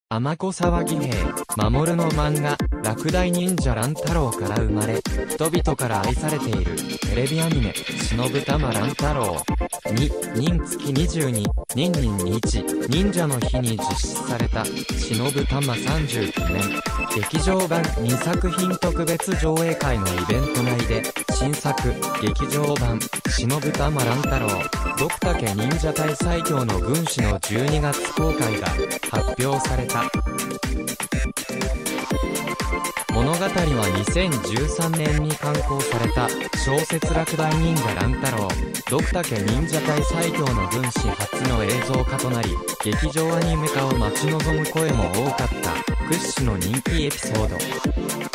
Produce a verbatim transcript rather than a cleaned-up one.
尼子騒ぎ兵、守の漫画、落第忍者乱太郎から生まれ、人々から愛されている、テレビアニメ、忍玉乱太郎。に、忍月にじゅうに、忍忍日、忍者の日に実施された、忍玉さんじゅうきゅうねん。劇場版にさく品特別上映会のイベント内で、新作、劇場版、忍玉乱太郎、ドクタケ忍者隊最強の軍師のじゅうにがつ公開が発表された。物語はにせんじゅうさんねんに刊行された小説落第忍者乱太郎、ドクタケ忍者隊最強の軍師初の映像化となり、劇場アニメ化を待ち望む声も多かった屈指の人気エピソード。